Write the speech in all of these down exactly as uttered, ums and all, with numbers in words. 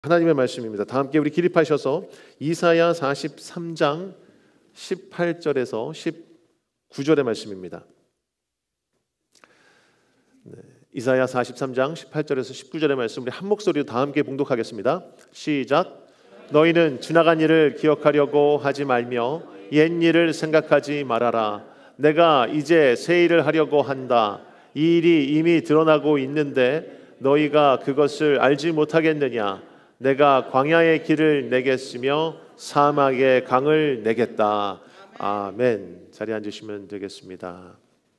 하나님의 말씀입니다. 다 함께 우리 기립하셔서 이사야 사십삼 장 십팔 절에서 십구 절의 말씀입니다. 네, 이사야 사십삼 장 십팔 절에서 십구 절의 말씀 우리 한 목소리로 다 함께 봉독하겠습니다. 시작. 너희는 지나간 일을 기억하려고 하지 말며 옛 일을 생각하지 말아라. 내가 이제 새 일을 하려고 한다. 이 일이 이미 드러나고 있는데 너희가 그것을 알지 못하겠느냐. 내가 광야의 길을 내겠으며 사막의 강을 내겠다. 아멘. 자리에 앉으시면 되겠습니다.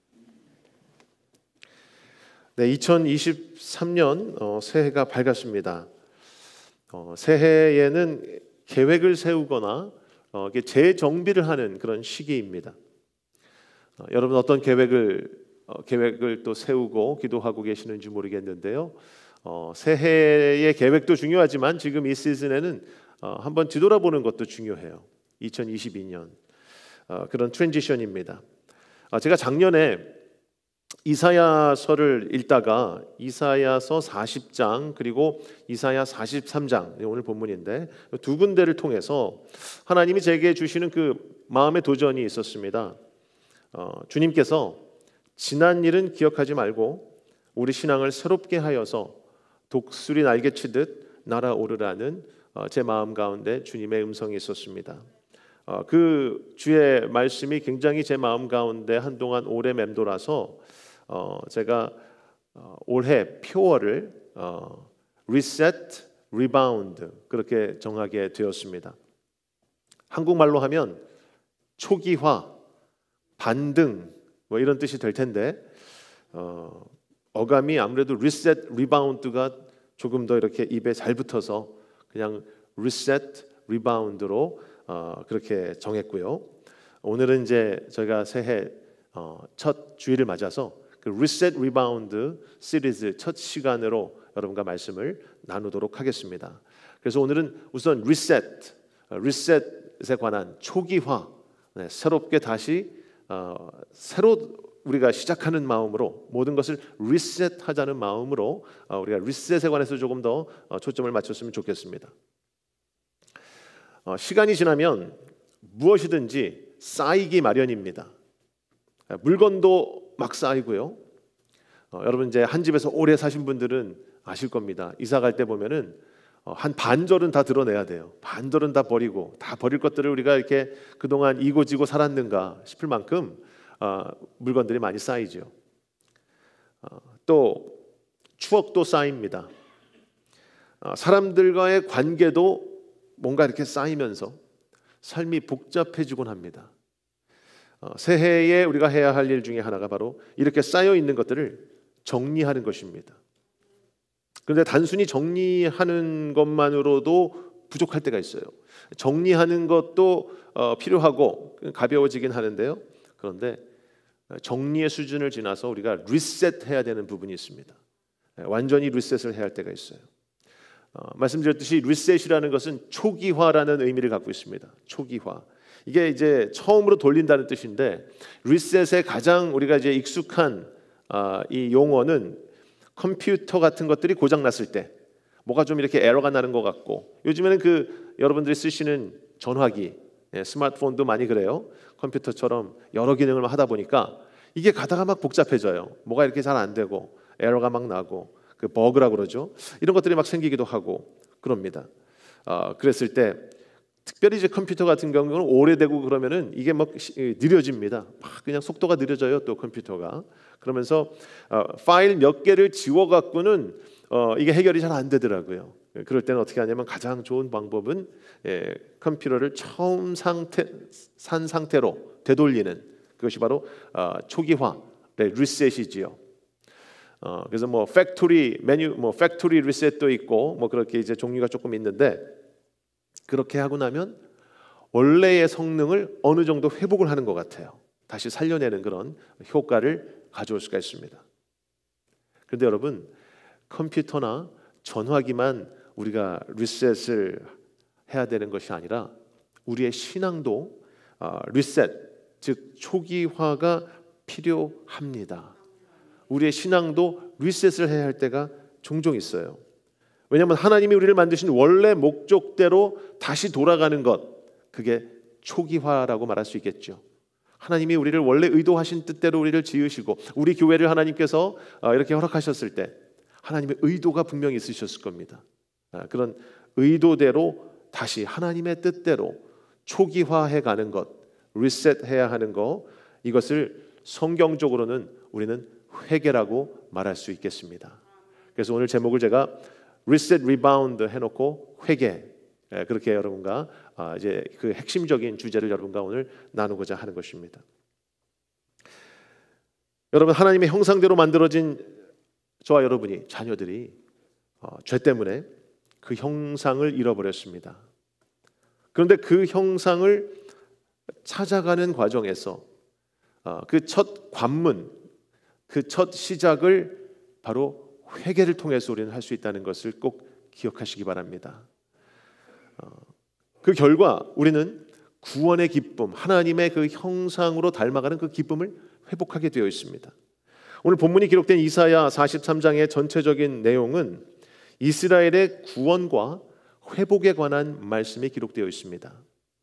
네, 이천이십삼 년 어, 새해가 밝았습니다. 어, 새해에는 계획을 세우거나 어, 재정비를 하는 그런 시기입니다. 어, 여러분 어떤 계획을 어, 계획을 또 세우고 기도하고 계시는지 모르겠는데요. 어, 새해의 계획도 중요하지만 지금 이 시즌에는 어, 한번 뒤돌아보는 것도 중요해요. 이천이십이 년 어, 그런 트랜지션입니다. 어, 제가 작년에 이사야서를 읽다가 이사야서 사십 장 그리고 이사야 사십삼 장 오늘 본문인데 두 군데를 통해서 하나님이 제게 주시는 그 마음의 도전이 있었습니다. 어, 주님께서 지난 일은 기억하지 말고 우리 신앙을 새롭게 하여서 독수리 날개치듯 날아오르라는 어, 제 마음 가운데 주님의 음성이 있었습니다. 어, 그 주의 말씀이 굉장히 제 마음 가운데 한동안 오래 맴돌아서 어, 제가 어, 올해 표어를 어, reset, rebound 그렇게 정하게 되었습니다. 한국말로 하면 초기화, 반등 뭐 이런 뜻이 될 텐데 어, 어감이 아무래도 reset, rebound가 조금 더 이렇게 입에 잘 붙어서 그냥 reset, rebound로 어, 그렇게 정했고요. 오늘은 이제 저희가 새해 어, 첫 주일을 맞아서 그 reset, rebound 시리즈 첫 시간으로 여러분과 말씀을 나누도록 하겠습니다. 그래서 오늘은 우선 reset, reset에 관한 초기화, 네, 새롭게 다시 어, 새로 우리가 시작하는 마음으로 모든 것을 리셋하자는 마음으로 우리가 리셋에 관해서 조금 더 초점을 맞췄으면 좋겠습니다. 시간이 지나면 무엇이든지 쌓이기 마련입니다. 물건도 막 쌓이고요. 여러분 이제 한 집에서 오래 사신 분들은 아실 겁니다. 이사 갈 때 보면은 한 반절은 다 드러내야 돼요. 반절은 다 버리고 다 버릴 것들을 우리가 이렇게 그동안 이고지고 살았는가 싶을 만큼 어, 물건들이 많이 쌓이죠. 어, 또 추억도 쌓입니다. 어, 사람들과의 관계도 뭔가 이렇게 쌓이면서 삶이 복잡해지곤 합니다. 어, 새해에 우리가 해야 할 일 중에 하나가 바로 이렇게 쌓여 있는 것들을 정리하는 것입니다. 그런데 단순히 정리하는 것만으로도 부족할 때가 있어요. 정리하는 것도 어, 필요하고 가벼워지긴 하는데요. 그런데 정리의 수준을 지나서 우리가 리셋해야 되는 부분이 있습니다. 완전히 리셋을 해야 할 때가 있어요. 어, 말씀드렸듯이 리셋이라는 것은 초기화라는 의미를 갖고 있습니다. 초기화. 이게 이제 처음으로 돌린다는 뜻인데 리셋에 가장 우리가 이제 익숙한 어, 이 용어는 컴퓨터 같은 것들이 고장 났을 때 뭐가 좀 이렇게 에러가 나는 것 같고 요즘에는 그 여러분들이 쓰시는 전화기, 예, 스마트폰도 많이 그래요. 컴퓨터처럼 여러 기능을 하다 보니까 이게 가다가 막 복잡해져요. 뭐가 이렇게 잘 안 되고 에러가 막 나고 그 버그라고 그러죠. 이런 것들이 막 생기기도 하고 그럽니다. 어, 그랬을 때 특별히 이제 컴퓨터 같은 경우는 오래되고 그러면은 이게 막 느려집니다. 막 그냥 속도가 느려져요. 또 컴퓨터가 그러면서 어, 파일 몇 개를 지워 갖고는 어, 이게 해결이 잘 안 되더라고요. 그럴 때는 어떻게 하냐면 가장 좋은 방법은 예, 컴퓨터를 처음 상태 산 상태로 되돌리는 그것이 바로 어, 초기화, 네, 리셋이지요. 어, 그래서 뭐 팩토리 메뉴, 뭐 팩토리 리셋도 있고 뭐 그렇게 이제 종류가 조금 있는데 그렇게 하고 나면 원래의 성능을 어느 정도 회복을 하는 것 같아요. 다시 살려내는 그런 효과를 가져올 수가 있습니다. 그런데 여러분 컴퓨터나 전화기만 우리가 리셋을 해야 되는 것이 아니라 우리의 신앙도 어, 리셋, 즉 초기화가 필요합니다. 우리의 신앙도 리셋을 해야 할 때가 종종 있어요. 왜냐하면 하나님이 우리를 만드신 원래 목적대로 다시 돌아가는 것, 그게 초기화라고 말할 수 있겠죠. 하나님이 우리를 원래 의도하신 뜻대로 우리를 지으시고 우리 교회를 하나님께서 이렇게 허락하셨을 때 하나님의 의도가 분명히 있으셨을 겁니다. 그런 의도대로 다시 하나님의 뜻대로 초기화해 가는 것, 리셋해야 하는 것, 이것을 성경적으로는 우리는 회개라고 말할 수 있겠습니다. 그래서 오늘 제목을 제가 리셋 리바운드 해놓고 회개, 그렇게 여러분과 이제 그 핵심적인 주제를 여러분과 오늘 나누고자 하는 것입니다. 여러분, 하나님의 형상대로 만들어진 저와 여러분이, 자녀들이 죄 때문에 그 형상을 잃어버렸습니다. 그런데 그 형상을 찾아가는 과정에서 그 첫 관문, 그 첫 시작을 바로 회개를 통해서 우리는 할 수 있다는 것을 꼭 기억하시기 바랍니다. 그 결과 우리는 구원의 기쁨, 하나님의 그 형상으로 닮아가는 그 기쁨을 회복하게 되어 있습니다. 오늘 본문이 기록된 이사야 사십삼 장의 전체적인 내용은 이스라엘의 구원과 회복에 관한 말씀이 기록되어 있습니다.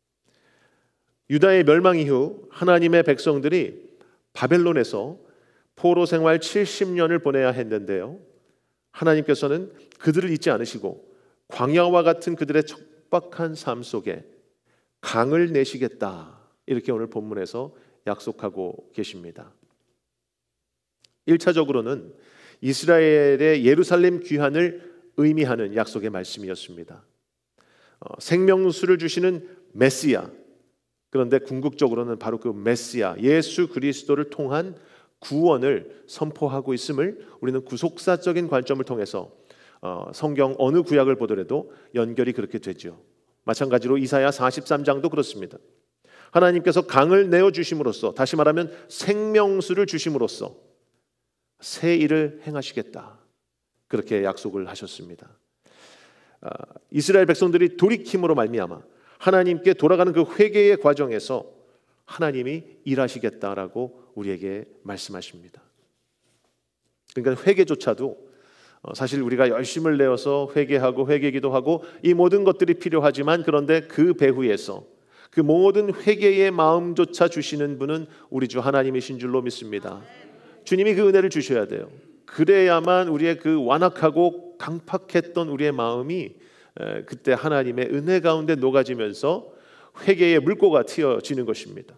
유다의 멸망 이후 하나님의 백성들이 바벨론에서 포로 생활 칠십 년을 보내야 했는데요, 하나님께서는 그들을 잊지 않으시고 광야와 같은 그들의 척박한 삶 속에 강을 내시겠다, 이렇게 오늘 본문에서 약속하고 계십니다. 일 차적으로는 이스라엘의 예루살렘 귀환을 의미하는 약속의 말씀이었습니다. 어, 생명수를 주시는 메시아, 그런데 궁극적으로는 바로 그 메시아 예수 그리스도를 통한 구원을 선포하고 있음을 우리는 구속사적인 관점을 통해서 어, 성경 어느 구약을 보더라도 연결이 그렇게 되죠. 마찬가지로 이사야 사십삼 장도 그렇습니다. 하나님께서 강을 내어주심으로써, 다시 말하면 생명수를 주심으로써 새 일을 행하시겠다, 그렇게 약속을 하셨습니다. 아, 이스라엘 백성들이 돌이킴으로 말미암아 하나님께 돌아가는 그 회개의 과정에서 하나님이 일하시겠다라고 우리에게 말씀하십니다. 그러니까 회개조차도 사실 우리가 열심을 내어서 회개하고 회개기도하고 이 모든 것들이 필요하지만, 그런데 그 배후에서 그 모든 회개의 마음조차 주시는 분은 우리 주 하나님이신 줄로 믿습니다. 주님이 그 은혜를 주셔야 돼요. 그래야만 우리의 그 완악하고 강팍했던 우리의 마음이 그때 하나님의 은혜 가운데 녹아지면서 회개의 물꼬가 튀어지는 것입니다.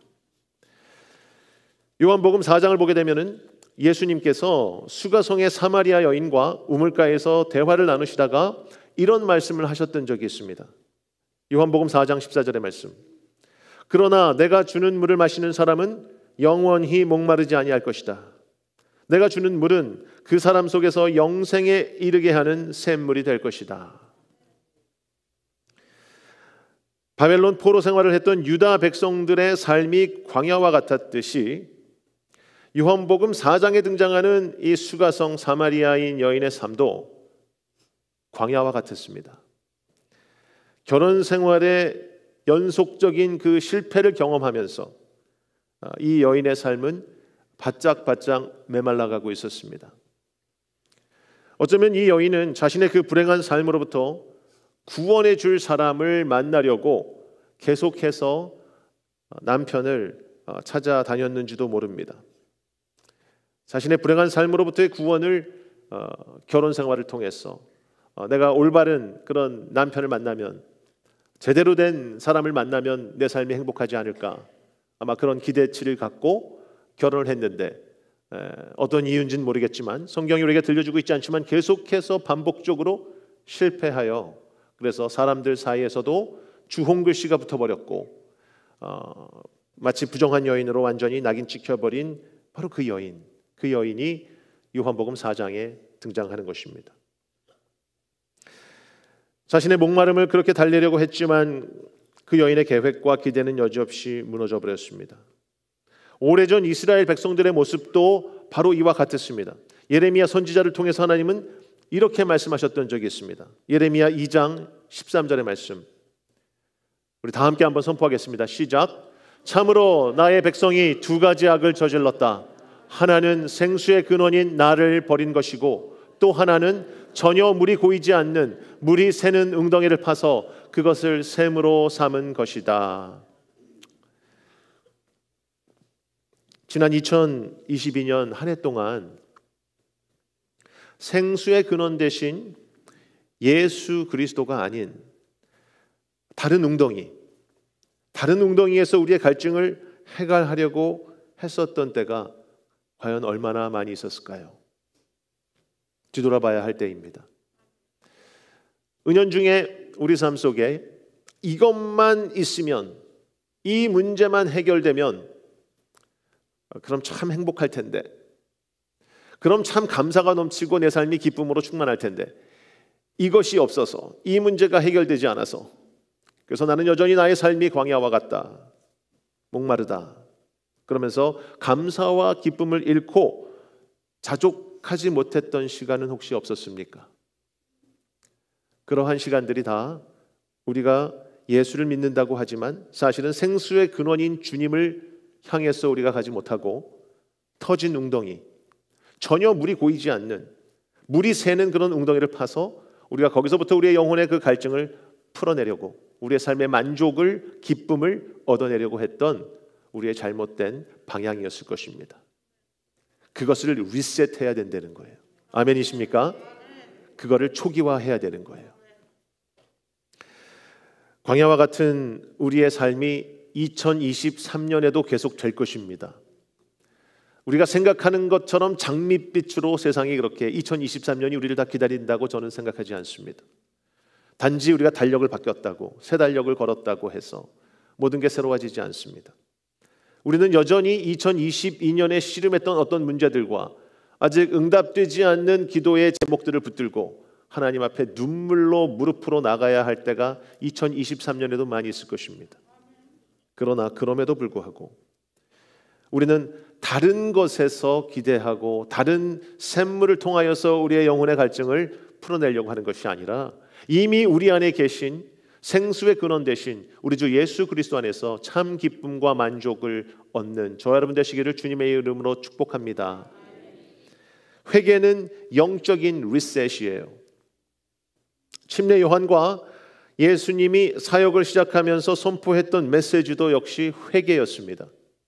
요한복음 사 장을 보게 되면은 예수님께서 수가성의 사마리아 여인과 우물가에서 대화를 나누시다가 이런 말씀을 하셨던 적이 있습니다. 요한복음 사 장 십사 절의 말씀. 그러나 내가 주는 물을 마시는 사람은 영원히 목마르지 아니할 것이다. 내가 주는 물은 그 사람 속에서 영생에 이르게 하는 샘물이 될 것이다. 바벨론 포로 생활을 했던 유다 백성들의 삶이 광야와 같았듯이 요한복음 사 장에 등장하는 이 수가성 사마리아인 여인의 삶도 광야와 같았습니다. 결혼 생활의 연속적인 그 실패를 경험하면서 이 여인의 삶은 바짝바짝 메말라가고 있었습니다. 어쩌면 이 여인은 자신의 그 불행한 삶으로부터 구원해 줄 사람을 만나려고 계속해서 남편을 찾아다녔는지도 모릅니다. 자신의 불행한 삶으로부터의 구원을 어, 결혼 생활을 통해서 어, 내가 올바른 그런 남편을 만나면, 제대로 된 사람을 만나면 내 삶이 행복하지 않을까, 아마 그런 기대치를 갖고 결혼을 했는데 에, 어떤 이유인지는 모르겠지만 성경이 우리에게 들려주고 있지 않지만 계속해서 반복적으로 실패하여, 그래서 사람들 사이에서도 주홍글씨가 붙어버렸고 어, 마치 부정한 여인으로 완전히 낙인 찍혀버린 바로 그 여인, 그 여인이 요한복음 사 장에 등장하는 것입니다. 자신의 목마름을 그렇게 달래려고 했지만 그 여인의 계획과 기대는 여지없이 무너져 버렸습니다. 오래전 이스라엘 백성들의 모습도 바로 이와 같았습니다. 예레미야 선지자를 통해서 하나님은 이렇게 말씀하셨던 적이 있습니다. 예레미야 이 장 십삼 절의 말씀, 우리 다 함께 한번 선포하겠습니다. 시작. 참으로 나의 백성이 두 가지 악을 저질렀다. 하나는 생수의 근원인 나를 버린 것이고 또 하나는 전혀 물이 고이지 않는 물이 새는 웅덩이를 파서 그것을 샘으로 삼은 것이다. 지난 이천이십이 년 한 해 동안 생수의 근원 대신 예수 그리스도가 아닌 다른 웅덩이, 다른 웅덩이에서 우리의 갈증을 해결하려고 했었던 때가 과연 얼마나 많이 있었을까요? 뒤돌아봐야 할 때입니다. 은연중에 우리 삶 속에 이것만 있으면, 이 문제만 해결되면 그럼 참 행복할 텐데, 그럼 참 감사가 넘치고 내 삶이 기쁨으로 충만할 텐데, 이것이 없어서, 이 문제가 해결되지 않아서, 그래서 나는 여전히 나의 삶이 광야와 같다, 목마르다, 그러면서 감사와 기쁨을 잃고 자족하지 못했던 시간은 혹시 없었습니까? 그러한 시간들이 다 우리가 예수를 믿는다고 하지만 사실은 생수의 근원인 주님을 향해서 우리가 가지 못하고 터진 웅덩이, 전혀 물이 고이지 않는, 물이 새는 그런 웅덩이를 파서 우리가 거기서부터 우리의 영혼의 그 갈증을 풀어내려고, 우리의 삶의 만족을, 기쁨을 얻어내려고 했던 우리의 잘못된 방향이었을 것입니다. 그것을 리셋해야 된다는 거예요. 아멘이십니까? 그거를 초기화해야 되는 거예요. 광야와 같은 우리의 삶이 이천이십삼 년에도 계속 될 것입니다. 우리가 생각하는 것처럼 장밋빛으로 세상이 그렇게 이천이십삼 년이 우리를 다 기다린다고 저는 생각하지 않습니다. 단지 우리가 달력을 바뀌었다고, 새 달력을 걸었다고 해서 모든 게 새로워지지 않습니다. 우리는 여전히 이천이십이 년에 씨름했던 어떤 문제들과 아직 응답되지 않는 기도의 제목들을 붙들고 하나님 앞에 눈물로 무릎으로 나가야 할 때가 이천이십삼 년에도 많이 있을 것입니다. 그러나 그럼에도 불구하고 우리는 다른 것에서 기대하고 다른 샘물을 통하여서 우리의 영혼의 갈증을 풀어내려고 하는 것이 아니라 이미 우리 안에 계신 생수의 근원 대신 우리 주 예수 그리스도 안에서 참 기쁨과 만족을 얻는 저와 여러분 되시기를 주님의 이름으로 축복합니다. 회개는 영적인 리셋이에요. 침례 요한과 예수님이 사역을 시작하면서 선포했던 메시지도 역시 회개였습니다.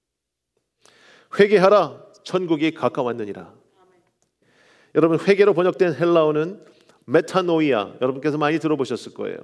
회개하라, 천국이 가까웠느니라. 여러분, 회개로 번역된 헬라어는 메타노이아, 여러분께서 많이 들어보셨을 거예요.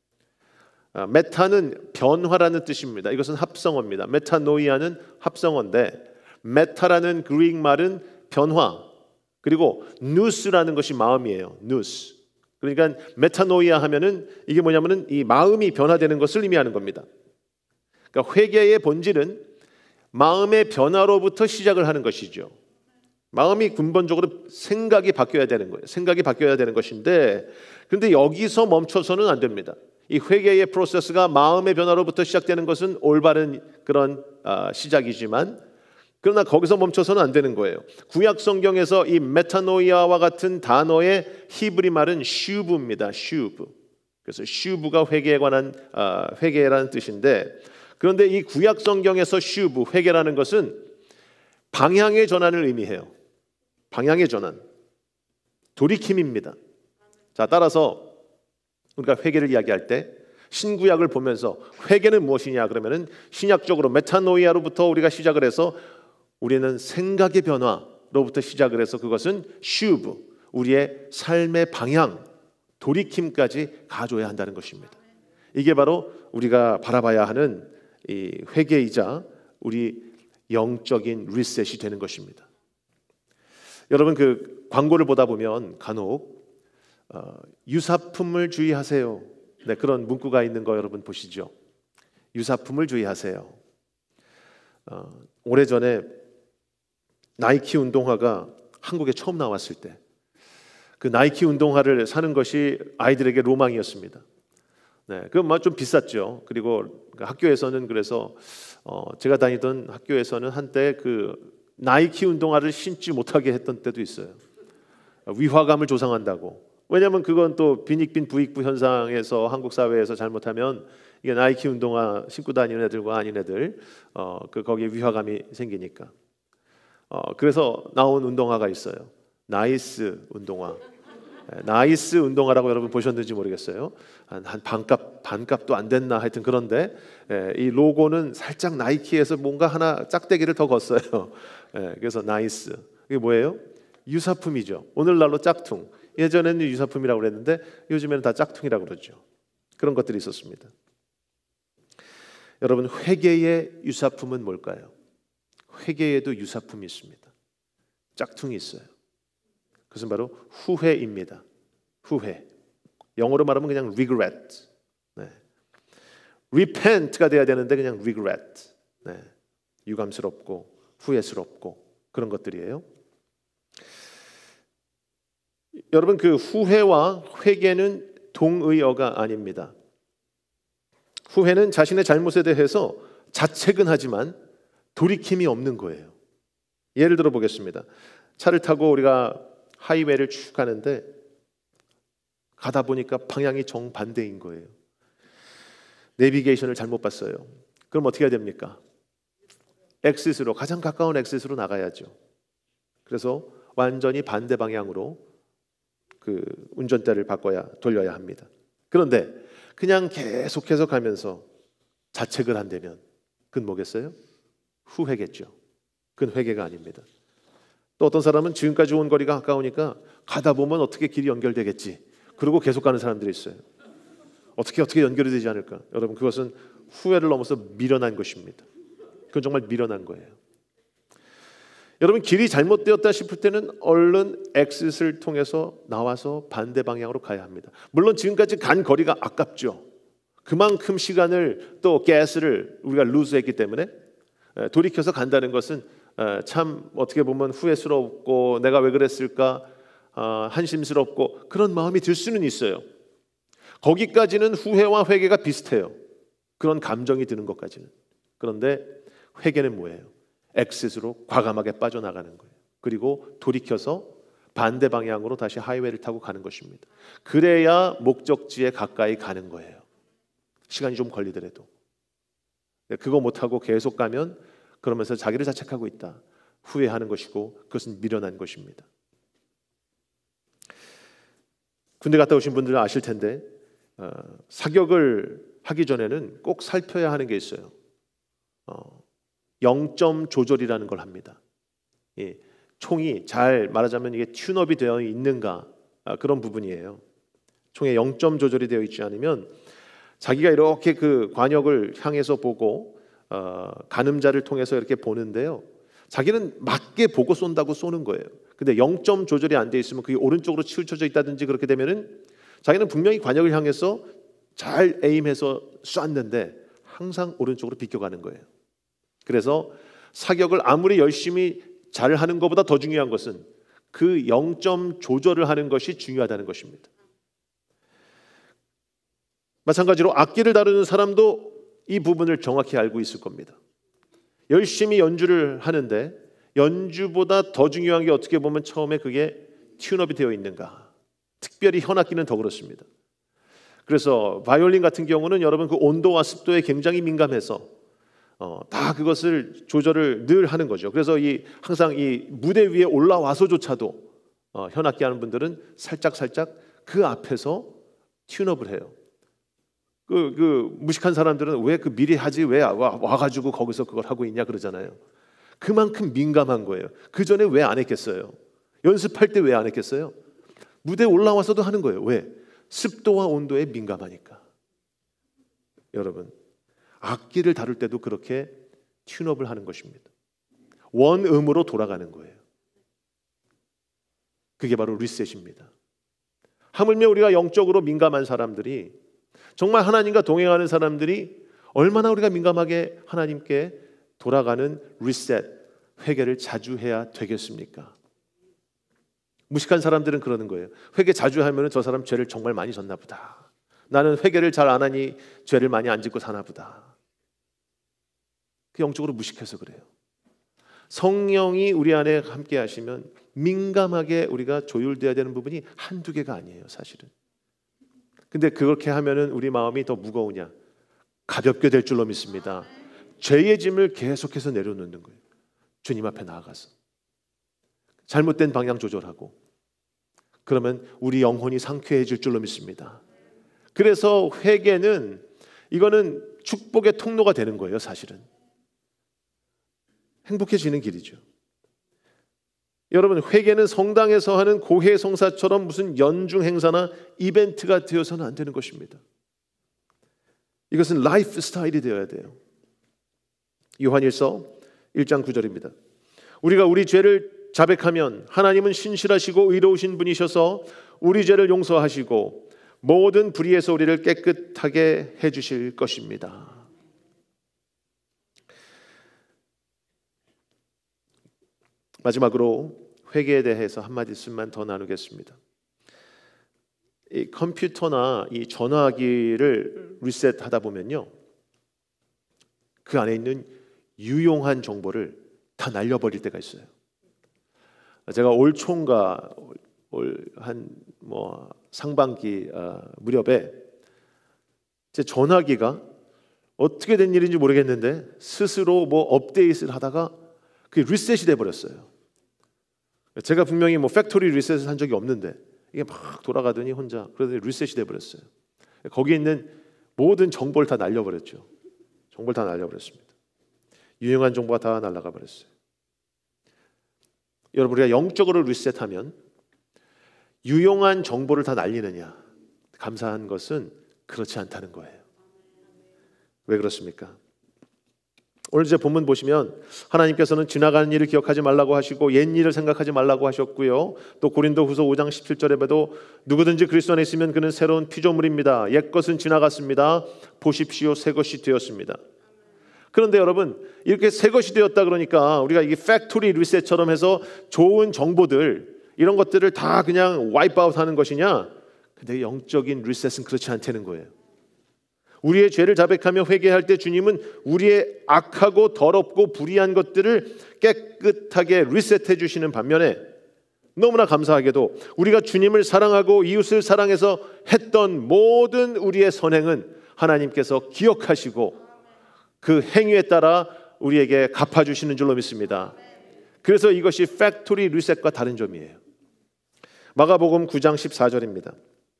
아, 메타는 변화라는 뜻입니다. 이것은 합성어입니다. 메타노이아는 합성어인데, 메타라는 그릭 말은 변화, 그리고 누스라는 것이 마음이에요. 누스. 그러니까 메타노이아 하면은 이게 뭐냐면은 이 마음이 변화되는 것을 의미하는 겁니다. 그러니까 회개의 본질은 마음의 변화로부터 시작을 하는 것이죠. 마음이 근본적으로 생각이 바뀌어야 되는 거예요. 생각이 바뀌어야 되는 것인데, 그런데 여기서 멈춰서는 안 됩니다. 이 회개의 프로세스가 마음의 변화로부터 시작되는 것은 올바른 그런 아, 시작이지만, 그러나 거기서 멈춰서는 안 되는 거예요. 구약 성경에서 이 메타노이아와 같은 단어의 히브리 말은 슈브입니다. 슈브. 그래서 슈브가 회개에 관한 아, 회개라는 뜻인데, 그런데 이 구약 성경에서 슈브, 회개라는 것은 방향의 전환을 의미해요. 방향의 전환, 돌이킴입니다. 자, 따라서 우리가 회개를 이야기할 때 신구약을 보면서 회개는 무엇이냐 그러면은 신약적으로 메타노이아로부터 우리가 시작을 해서 우리는 생각의 변화로부터 시작을 해서 그것은 슈브, 우리의 삶의 방향, 돌이킴까지 가져야 한다는 것입니다. 이게 바로 우리가 바라봐야 하는 이 회개이자 우리 영적인 리셋이 되는 것입니다. 여러분, 그 광고를 보다 보면 간혹 어, 유사품을 주의하세요, 네, 그런 문구가 있는 거 여러분 보시죠. 유사품을 주의하세요. 어, 오래전에 나이키 운동화가 한국에 처음 나왔을 때 그 나이키 운동화를 사는 것이 아이들에게 로망이었습니다. 네, 그건 좀 비쌌죠. 그리고 학교에서는 그래서 어, 제가 다니던 학교에서는 한때 그 나이키 운동화를 신지 못하게 했던 때도 있어요. 위화감을 조성한다고. 왜냐하면 그건 또 빈익빈 부익부 현상에서 한국 사회에서 잘못하면 이게 나이키 운동화 신고 다니는 애들과 아닌 애들 어, 그 거기에 위화감이 생기니까. 어, 그래서 나온 운동화가 있어요. 나이스 운동화. 나이스 운동화라고 여러분 보셨는지 모르겠어요. 한, 한 반값 반값도 안 됐나 하여튼 그런데 이 로고는 살짝 나이키에서 뭔가 하나 짝대기를 더 걷어요. 그래서 나이스. 이게 뭐예요? 유사품이죠. 오늘날로 짝퉁. 예전에는 유사품이라고 그랬는데 요즘에는 다 짝퉁이라고 그러죠. 그런 것들이 있었습니다. 여러분, 회개의 유사품은 뭘까요? 회개에도 유사품이 있습니다. 짝퉁이 있어요. 그것은 바로 후회입니다. 후회. 영어로 말하면 그냥 regret. 네. repent가 돼야 되는데 그냥 regret. 네. 유감스럽고 후회스럽고 그런 것들이에요. 여러분, 그 후회와 회개는 동의어가 아닙니다. 후회는 자신의 잘못에 대해서 자책은 하지만 돌이킴이 없는 거예요. 예를 들어 보겠습니다. 차를 타고 우리가 하이웨이를 쭉 가는데 가다 보니까 방향이 정반대인 거예요. 내비게이션을 잘못 봤어요. 그럼 어떻게 해야 됩니까? 엑싯으로, 가장 가까운 엑싯으로 나가야죠. 그래서 완전히 반대 방향으로 그 운전대를 바꿔야 돌려야 합니다. 그런데 그냥 계속해서 가면서 자책을 한다면 그건 뭐겠어요? 후회겠죠. 그건 회개가 아닙니다. 또 어떤 사람은 지금까지 온 거리가 가까우니까 가다 보면 어떻게 길이 연결되겠지. 그러고 계속 가는 사람들이 있어요. 어떻게 어떻게 연결이 되지 않을까? 여러분, 그것은 후회를 넘어서 미련한 것입니다. 그건 정말 미련한 거예요. 여러분, 길이 잘못되었다 싶을 때는 얼른 엑싯을 통해서 나와서 반대 방향으로 가야 합니다. 물론 지금까지 간 거리가 아깝죠. 그만큼 시간을 또 가스를 우리가 루즈했기 때문에 돌이켜서 간다는 것은 참 어떻게 보면 후회스럽고 내가 왜 그랬을까 한심스럽고 그런 마음이 들 수는 있어요. 거기까지는 후회와 회개가 비슷해요. 그런 감정이 드는 것까지는. 그런데 회개는 뭐예요? 엑싯으로 과감하게 빠져나가는 거예요. 그리고 돌이켜서 반대 방향으로 다시 하이웨이를 타고 가는 것입니다. 그래야 목적지에 가까이 가는 거예요. 시간이 좀 걸리더라도. 그거 못하고 계속 가면 그러면서 자기를 자책하고 있다. 후회하는 것이고 그것은 미련한 것입니다. 군대 갔다 오신 분들은 아실 텐데 어, 사격을 하기 전에는 꼭 살펴야 하는 게 있어요. 어, 영점 조절이라는 걸 합니다. 예, 총이 잘 말하자면 이게 튠업이 되어 있는가 아, 그런 부분이에요. 총에 영점 조절이 되어 있지 않으면 자기가 이렇게 그 관역을 향해서 보고 어, 가늠자를 통해서 이렇게 보는데요. 자기는 맞게 보고 쏜다고 쏘는 거예요. 근데 영점 조절이 안 돼 있으면 그게 오른쪽으로 치우쳐져 있다든지 그렇게 되면은 자기는 분명히 관역을 향해서 잘 에임해서 쐈는데 항상 오른쪽으로 비껴가는 거예요. 그래서 사격을 아무리 열심히 잘 하는 것보다 더 중요한 것은 그 영점 조절을 하는 것이 중요하다는 것입니다. 마찬가지로 악기를 다루는 사람도 이 부분을 정확히 알고 있을 겁니다. 열심히 연주를 하는데 연주보다 더 중요한 게 어떻게 보면 처음에 그게 튠업이 되어 있는가. 특별히 현악기는 더 그렇습니다. 그래서 바이올린 같은 경우는 여러분 그 온도와 습도에 굉장히 민감해서 어, 다 그것을 조절을 늘 하는 거죠. 그래서 이 항상 이 무대 위에 올라와서조차도 어, 현악기 하는 분들은 살짝 살짝 그 앞에서 튠업을 해요. 그, 그 무식한 사람들은 왜 그 미리 하지 왜 와, 와가지고 거기서 그걸 하고 있냐 그러잖아요. 그만큼 민감한 거예요. 그 전에 왜 안 했겠어요? 연습할 때 왜 안 했겠어요? 무대에 올라와서도 하는 거예요. 왜? 습도와 온도에 민감하니까. 여러분, 악기를 다룰 때도 그렇게 튠업을 하는 것입니다. 원음으로 돌아가는 거예요. 그게 바로 리셋입니다. 하물며 우리가 영적으로 민감한 사람들이 정말 하나님과 동행하는 사람들이 얼마나 우리가 민감하게 하나님께 돌아가는 리셋, 회개를 자주 해야 되겠습니까? 무식한 사람들은 그러는 거예요. 회개 자주 하면 저 사람 죄를 정말 많이 졌나 보다. 나는 회개를 잘 안 하니 죄를 많이 안 짓고 사나 보다. 그 영적으로 무식해서 그래요. 성령이 우리 안에 함께 하시면 민감하게 우리가 조율돼야 되는 부분이 한두 개가 아니에요, 사실은. 근데 그렇게 하면은 우리 마음이 더 무거우냐? 가볍게 될 줄로 믿습니다. 죄의 짐을 계속해서 내려놓는 거예요. 주님 앞에 나아가서 잘못된 방향 조절하고 그러면 우리 영혼이 상쾌해질 줄로 믿습니다. 그래서 회개는 이거는 축복의 통로가 되는 거예요. 사실은 행복해지는 길이죠. 여러분, 회개는 성당에서 하는 고해 성사처럼 무슨 연중 행사나 이벤트가 되어서는 안 되는 것입니다. 이것은 라이프 스타일이 되어야 돼요. 요한일서 일 장 구 절입니다. 우리가 우리 죄를 자백하면 하나님은 신실하시고 의로우신 분이셔서 우리 죄를 용서하시고 모든 불의에서 우리를 깨끗하게 해주실 것입니다. 마지막으로 회개에 대해서 한마디씩만 더 나누겠습니다. 이 컴퓨터나 이 전화기를 리셋하다 보면요, 그 안에 있는 유용한 정보를 다 날려버릴 때가 있어요. 제가 올 초인가 올 한 뭐 상반기 어, 무렵에 제 전화기가 어떻게 된 일인지 모르겠는데 스스로 뭐 업데이트를 하다가 그게 리셋이 돼 버렸어요. 제가 분명히 뭐 팩토리 리셋을 한 적이 없는데 이게 막 돌아가더니 혼자 그러더니 리셋이 돼 버렸어요. 거기에 있는 모든 정보를 다 날려버렸죠. 정보를 다 날려버렸습니다. 유용한 정보가 다 날아가 버렸어요. 여러분, 우리가 영적으로 리셋하면 유용한 정보를 다 날리느냐? 감사한 것은 그렇지 않다는 거예요. 왜 그렇습니까? 오늘 제 본문 보시면 하나님께서는 지나가는 일을 기억하지 말라고 하시고 옛 일을 생각하지 말라고 하셨고요. 또 고린도후서 오 장 십칠 절에 봐도 누구든지 그리스도 안에 있으면 그는 새로운 피조물입니다. 옛 것은 지나갔습니다. 보십시오, 새 것이 되었습니다. 그런데 여러분, 이렇게 새 것이 되었다 그러니까 우리가 이게 팩토리 리셋처럼 해서 좋은 정보들 이런 것들을 다 그냥 와이프아웃 하는 것이냐? 근데 영적인 리셋은 그렇지 않다는 거예요. 우리의 죄를 자백하며 회개할 때 주님은 우리의 악하고 더럽고 불의한 것들을 깨끗하게 리셋해 주시는 반면에 너무나 감사하게도 우리가 주님을 사랑하고 이웃을 사랑해서 했던 모든 우리의 선행은 하나님께서 기억하시고 그 행위에 따라 우리에게 갚아주시는 줄로 믿습니다. 그래서 이것이 팩토리 리셋과 다른 점이에요. 마가복음 구 장 십사 절입니다.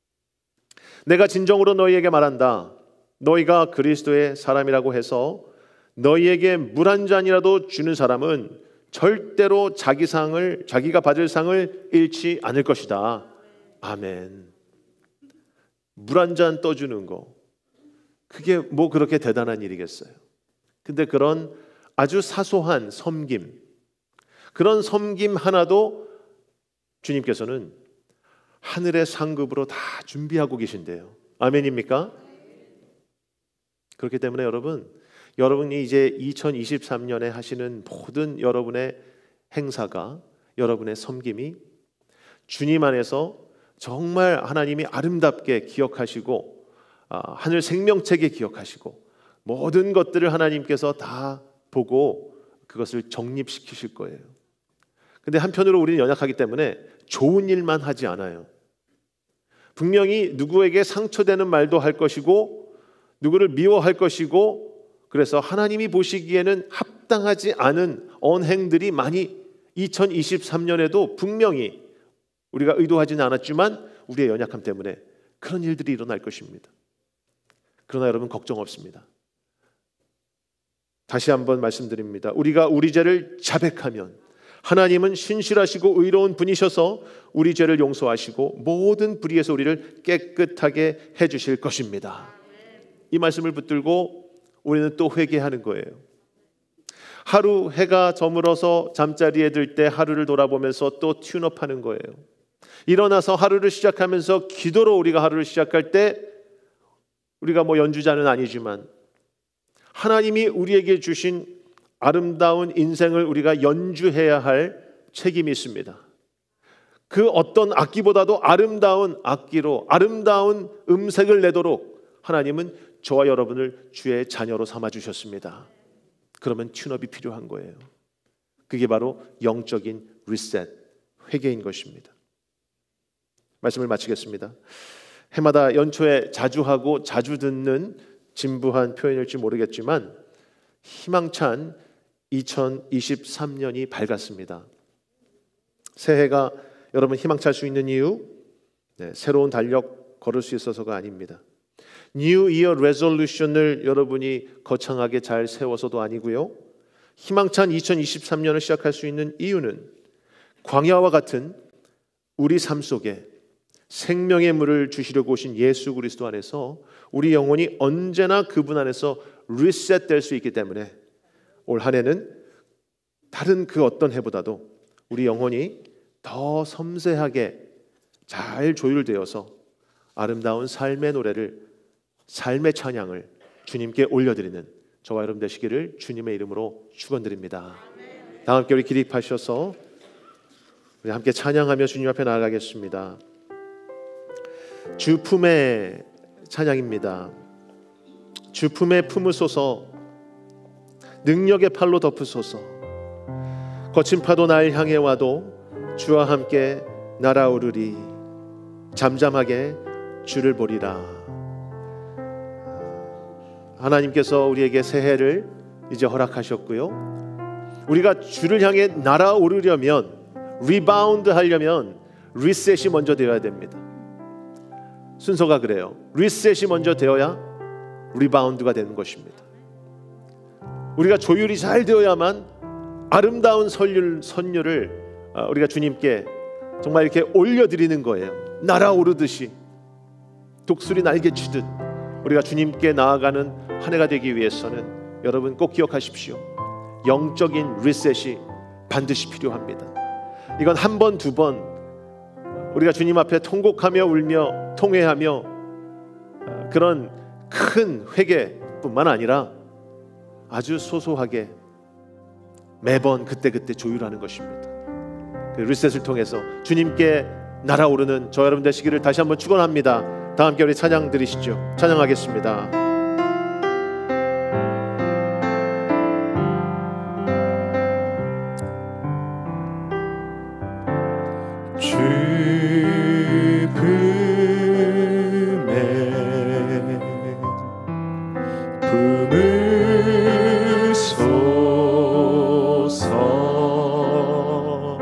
내가 진정으로 너희에게 말한다. 너희가 그리스도의 사람이라고 해서 너희에게 물 한 잔이라도 주는 사람은 절대로 자기 상을 자기가 받을 상을 잃지 않을 것이다. 아멘. 물 한 잔 떠주는 거, 그게 뭐 그렇게 대단한 일이겠어요? 근데 그런 아주 사소한 섬김, 그런 섬김 하나도 주님께서는 하늘의 상급으로 다 준비하고 계신데요. 아멘입니까? 그렇기 때문에 여러분, 여러분이 이제 이천이십삼 년에 하시는 모든 여러분의 행사가, 여러분의 섬김이 주님 안에서 정말 하나님이 아름답게 기억하시고 하늘 생명책에 기억하시고 모든 것들을 하나님께서 다 보고 그것을 정립시키실 거예요. 근데 한편으로 우리는 연약하기 때문에 좋은 일만 하지 않아요. 분명히 누구에게 상처되는 말도 할 것이고 누구를 미워할 것이고, 그래서 하나님이 보시기에는 합당하지 않은 언행들이 많이 이천이십삼 년에도 분명히 우리가 의도하지는 않았지만 우리의 연약함 때문에 그런 일들이 일어날 것입니다. 그러나 여러분, 걱정 없습니다. 다시 한번 말씀드립니다. 우리가 우리 죄를 자백하면 하나님은 신실하시고 의로운 분이셔서 우리 죄를 용서하시고 모든 불의에서 우리를 깨끗하게 해주실 것입니다. 이 말씀을 붙들고 우리는 또 회개하는 거예요. 하루 해가 저물어서 잠자리에 들 때 하루를 돌아보면서 또 튠업하는 거예요. 일어나서 하루를 시작하면서 기도로 우리가 하루를 시작할 때 우리가 뭐 연주자는 아니지만 하나님이 우리에게 주신 아름다운 인생을 우리가 연주해야 할 책임이 있습니다. 그 어떤 악기보다도 아름다운 악기로 아름다운 음색을 내도록 하나님은 저와 여러분을 주의 자녀로 삼아주셨습니다. 그러면 튠업이 필요한 거예요. 그게 바로 영적인 리셋, 회개인 것입니다. 말씀을 마치겠습니다. 해마다 연초에 자주 하고 자주 듣는 진부한 표현일지 모르겠지만 희망찬 이천이십삼 년이 밝았습니다. 새해가 여러분 희망찬 수 있는 이유, 네, 새로운 달력 걸을 수 있어서가 아닙니다. New Year Resolution을 여러분이 거창하게 잘 세워서도 아니고요. 희망찬 이천이십삼 년을 시작할 수 있는 이유는 광야와 같은 우리 삶 속에 생명의 물을 주시려고 오신 예수 그리스도 안에서 우리 영혼이 언제나 그분 안에서 리셋될 수 있기 때문에 올 한 해는 다른 그 어떤 해보다도 우리 영혼이 더 섬세하게 잘 조율되어서 아름다운 삶의 노래를, 삶의 찬양을 주님께 올려드리는 저와 여러분 되시기를 주님의 이름으로 축원드립니다. 다 함께 우리 기립하셔서 우리 함께 찬양하며 주님 앞에 나아가겠습니다. 주 품에 찬양입니다. 주 품에 품으소서, 능력의 팔로 덮으소서. 거친 파도 날 향해 와도 주와 함께 날아오르리. 잠잠하게 주를 보리라. 하나님께서 우리에게 새해를 이제 허락하셨고요. 우리가 주를 향해 날아오르려면, 리바운드 하려면 리셋이 먼저 되어야 됩니다. 순서가 그래요. 리셋이 먼저 되어야 리바운드가 되는 것입니다. 우리가 조율이 잘 되어야만 아름다운 선율, 선율을 우리가 주님께 정말 이렇게 올려드리는 거예요. 날아오르듯이 독수리 날개치듯 우리가 주님께 나아가는 한 해가 되기 위해서는 여러분 꼭 기억하십시오. 영적인 리셋이 반드시 필요합니다. 이건 한 번, 두 번 우리가 주님 앞에 통곡하며 울며 통회하며 그런 큰 회개뿐만 아니라 아주 소소하게 매번 그때그때 조율하는 것입니다. 그 리셋을 통해서 주님께 날아오르는 저 여러분 되시기를 다시 한번 축원합니다. 다 함께 우리 찬양 드리시죠. 찬양하겠습니다. 주 품에 품으소서,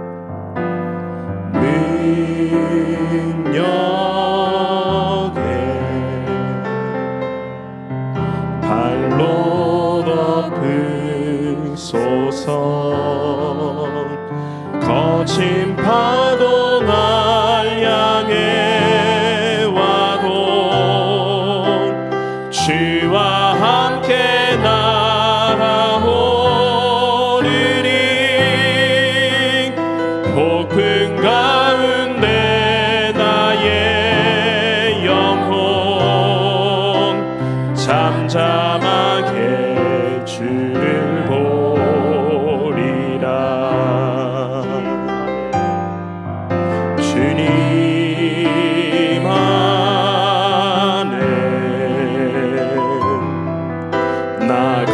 능력의 발로 덮으소서. 거친 파도 날 향해 와도 주와 함께 날아오르리. 폭풍 가운데 나의 영혼 잠잠하게 주를 보리라. 주님 안에 나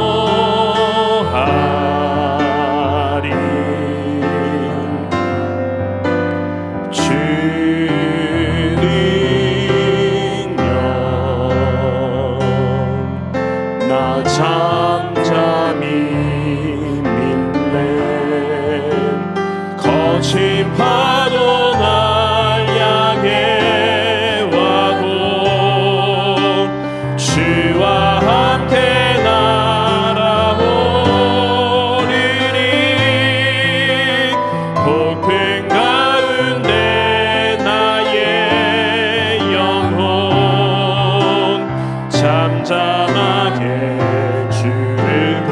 거하리. 주 능력 나 잠잠히 믿네. 거친 파도 날 향해 와도 주와 함께 날아오르리. 폭풍 가운데 나의 영혼 잠잠하게 주를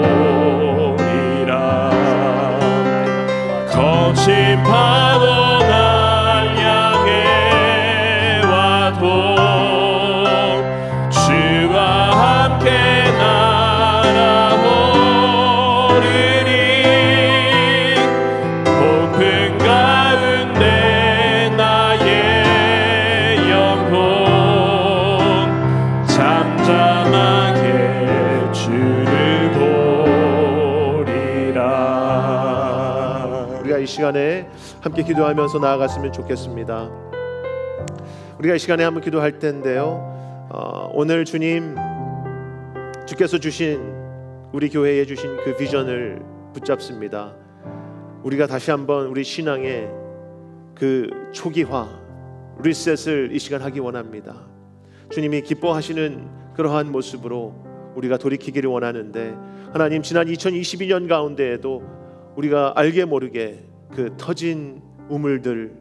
보리라. 거친 파도 날 향해 와도 주와 함께 날아오르리. 폭풍 가운데 나의 영혼 잠잠하게 주를 보리라. 우리가 이 시간에 함께 기도하면서 나아갔으면 좋겠습니다. 우리가 이 시간에 한번 기도할 텐데요. 어, 오늘 주님 주께서 주신 우리 교회에 주신 그 비전을 붙잡습니다. 우리가 다시 한번 우리 신앙의 그 초기화, 리셋을 이 시간 하기 원합니다. 주님이 기뻐하시는 그러한 모습으로 우리가 돌이키기를 원하는데, 하나님 지난 이천이십이 년 가운데에도 우리가 알게 모르게 그 터진 우물들,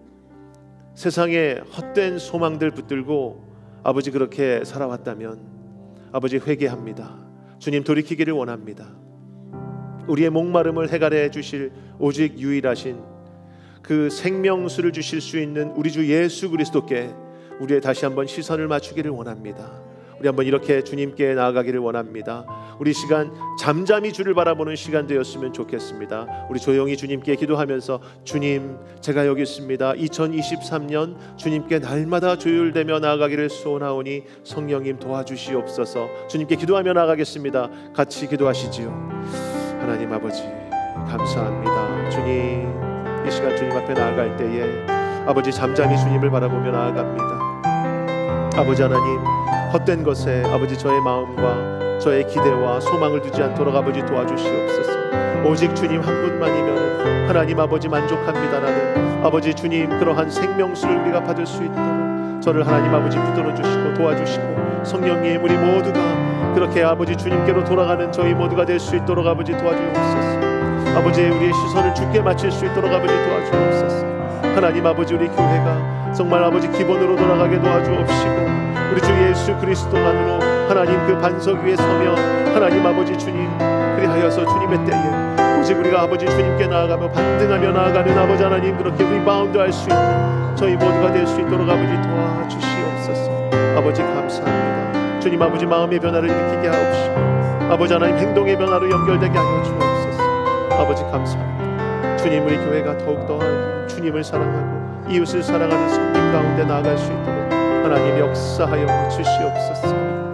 세상에 헛된 소망들 붙들고 아버지 그렇게 살아왔다면 아버지 회개합니다. 주님 돌이키기를 원합니다. 우리의 목마름을 해결해 주실 오직 유일하신 그 생명수를 주실 수 있는 우리 주 예수 그리스도께 우리의 다시 한번 시선을 맞추기를 원합니다. 우리 한번 이렇게 주님께 나아가기를 원합니다. 우리 시간 잠잠히 주를 바라보는 시간 되었으면 좋겠습니다. 우리 조용히 주님께 기도하면서, 주님 제가 여기 있습니다. 이천이십삼 년 주님께 날마다 조율되며 나아가기를 소원하오니 성령님 도와주시옵소서. 주님께 기도하며 나아가겠습니다. 같이 기도하시지요. 하나님 아버지 감사합니다. 주님 이 시간 주님 앞에 나아갈 때에 아버지 잠잠히 주님을 바라보며 나아갑니다. 아버지 하나님, 헛된 것에 아버지 저의 마음과 저의 기대와 소망을 두지 않도록 아버지 도와주시옵소서. 오직 주님 한 분만이면 하나님 아버지 만족합니다라는 아버지 주님 그러한 생명수를 우리가 받을 수 있도록 저를 하나님 아버지 붙들어 주시고 도와주시고, 성령님 우리 모두가 그렇게 아버지 주님께로 돌아가는 저희 모두가 될 수 있도록 아버지 도와주옵소서. 아버지 우리의 시선을 주께 맞출 수 있도록 아버지 도와주옵소서. 하나님 아버지 우리 교회가 정말 아버지 기본으로 돌아가게 도와주옵시고, 우리 주 예수 그리스도만으로 하나님 그 반석 위에 서며 하나님 아버지 주님 그리하여서 주님의 때에 오직 우리가 아버지 주님께 나아가며 반등하며 나아가는 아버지 하나님 그렇게 리바운드 할 수 있는 저희 모두가 될 수 있도록 아버지 도와주시옵소서. 아버지 감사합니다. 주님 아버지 마음의 변화를 일으키게 하옵시고 아버지 하나님 행동의 변화로 연결되게 하여 주옵소서. 아버지 감사합니다. 주님 우리 교회가 더욱더 주님을 사랑하고 이웃을 사랑하는 성님 가운데 나아갈 수 있도록 하나님 역사하여 주시옵소서.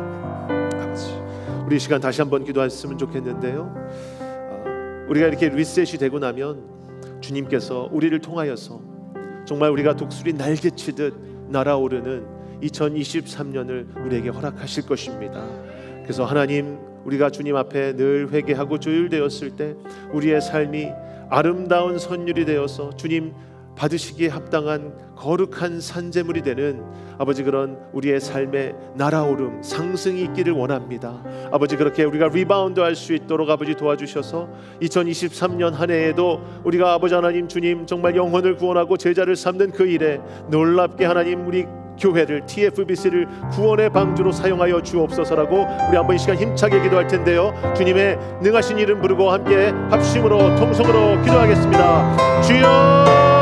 아버지 우리 이 시간 다시 한번 기도했으면 좋겠는데요, 우리가 이렇게 리셋이 되고 나면 주님께서 우리를 통하여서 정말 우리가 독수리 날개치듯 날아오르는 이천이십삼 년을 우리에게 허락하실 것입니다. 그래서 하나님 우리가 주님 앞에 늘 회개하고 조율되었을 때 우리의 삶이 아름다운 선율이 되어서 주님 받으시기에 합당한 거룩한 산재물이 되는 아버지 그런 우리의 삶의 날아오름 상승이 있기를 원합니다. 아버지 그렇게 우리가 리바운드 할 수 있도록 아버지 도와주셔서 이천이십삼 년 한 해에도 우리가 아버지 하나님 주님 정말 영혼을 구원하고 제자를 삼는 그 일에 놀랍게 하나님 우리 교회를 티에프비씨를 구원의 방주로 사용하여 주옵소서라고 우리 한번 이 시간 힘차게 기도할 텐데요, 주님의 능하신 이름 부르고 함께 합심으로 통성으로 기도하겠습니다. 주여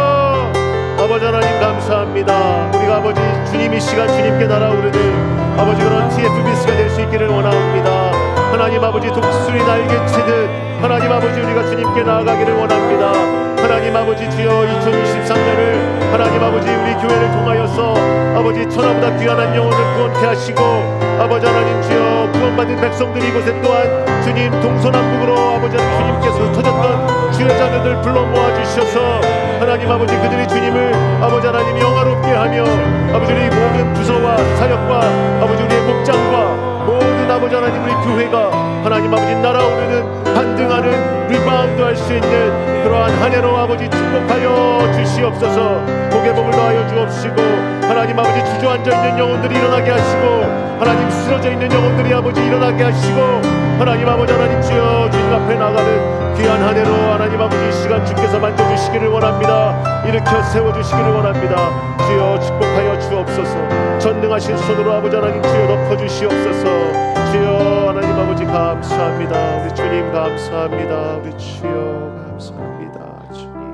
아버지 하나님 감사합니다. 우리가 아버지 주님 이 시간 주님께 날아오르는 아버지 그런 티에프비씨가 될 수 있기를 원합니다. 하나님 아버지 독수리 날개치듯 하나님 아버지 우리가 주님께 나아가기를 원합니다. 하나님 아버지 주여 이천이십삼 년을 하나님 아버지 우리 교회를 통하여서 아버지 천하보다 귀한 영혼을 구원케 하시고 아버지 하나님 주여 구원받은 백성들이 이곳에 또한 주님 동서남북으로 아버지 하나님 주님께서 터졌던 주의 자녀들 불러 모아주셔서 하나님 아버지 그들이 주님을 아버지 하나님 영화롭게 하며 아버지 우리 모든 부서와 사역과 아버지 우리의 목장과 모든 아버지 하나님 우리 교회가 하나님 아버지 날아오르는 반등하는 리바운드 할 수 있는 그러한 한 해로 아버지 축복하여 주시옵소서. 복의 복을 더하여 주옵시고 하나님 아버지 주저앉아 있는 영혼들이 일어나게 하시고 하나님 쓰러져 있는 영혼들이 아버지 일어나게 하시고 하나님 아버지 하나님 주여 주님 앞에 나가는 귀한 한 해로 하나님 아버지 이 시간 주께서 만져주시기를 원합니다. 일으켜 세워주시기를 원합니다. 주여 축복하여 주옵소서. 전능하신 손으로 아버지 하나님 주여 덮어주시옵소서. 주여 하나님 아버지 감사합니다. 우리 주님 감사합니다. 우리 주여 감사합니다. 주님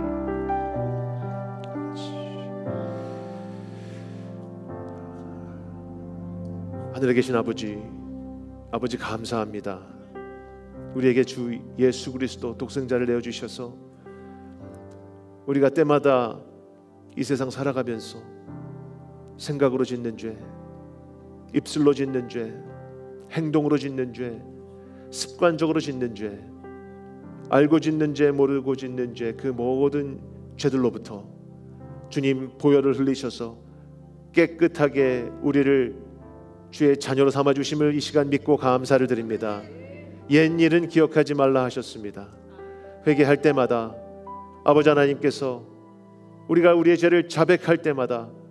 하늘에 계신 아버지, 아버지 감사합니다. 우리에게 주 예수 그리스도 독생자를 내어주셔서 우리가 때마다 이 세상 살아가면서 생각으로 짓는 죄, 입술로 짓는 죄, 행동으로 짓는 죄, 습관적으로 짓는 죄, 알고 짓는 죄, 모르고 짓는 죄, 그 모든 죄들로부터 주님 보혈을 흘리셔서 깨끗하게 우리를 주의 자녀로 삼아주심을 이 시간 믿고 감사를 드립니다. 옛일은 기억하지 말라 하셨습니다. 회개할 때마다 아버지 하나님께서 우리가 우리의 죄를 자백할 때마다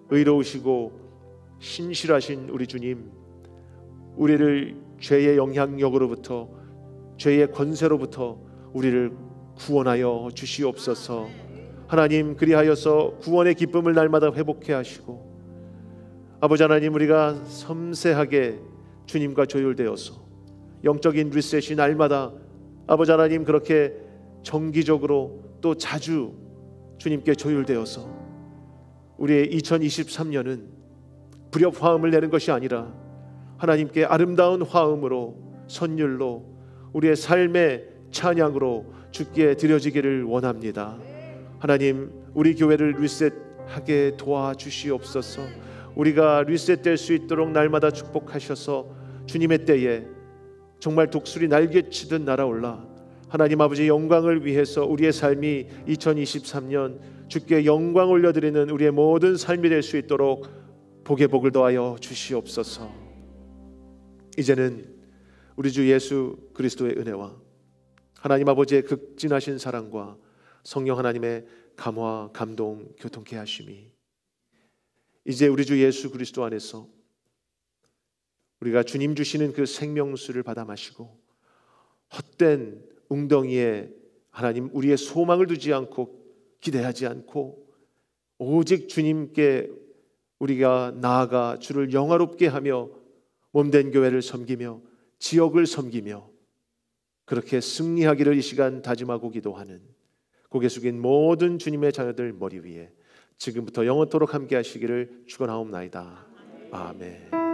의로우시고 신실하신 우리 주님, 우리를 죄의 영향력으로부터, 죄의 권세로부터 우리를 구원하여 주시옵소서. 하나님, 그리하여서 구원의 기쁨을 날마다 회복해 하시고, 아버지 하나님, 우리가 섬세하게 주님과 조율되어서 영적인 리셋이 날마다 아버지 하나님 그렇게 정기적으로 또 자주 주님께 조율되어서 우리의 이천이십삼 년은 불협 화음을 내는 것이 아니라 하나님께 아름다운 화음으로, 선율로, 우리의 삶의 찬양으로 주께 드려지기를 원합니다. 하나님, 우리 교회를 리셋하게 도와주시옵소서. 우리가 리셋될 수 있도록 날마다 축복하셔서 주님의 때에 정말 독수리 날개치듯 날아올라 하나님 아버지 영광을 위해서 우리의 삶이 이천이십삼 년 주께 영광 올려드리는 우리의 모든 삶이 될 수 있도록 복의 복을 더하여 주시옵소서. 이제는 우리 주 예수 그리스도의 은혜와 하나님 아버지의 극진하신 사랑과 성령 하나님의 감화, 감동, 교통케 하심이 이제 우리 주 예수 그리스도 안에서 우리가 주님 주시는 그 생명수를 받아 마시고 헛된 웅덩이에 하나님 우리의 소망을 두지 않고 기대하지 않고 오직 주님께 우리가 나아가 주를 영화롭게 하며 몸된 교회를 섬기며 지역을 섬기며 그렇게 승리하기를 이 시간 다짐하고 기도하는 고개 숙인 모든 주님의 자녀들 머리 위에 지금부터 영원토록 함께 하시기를 축원하옵나이다. 아멘.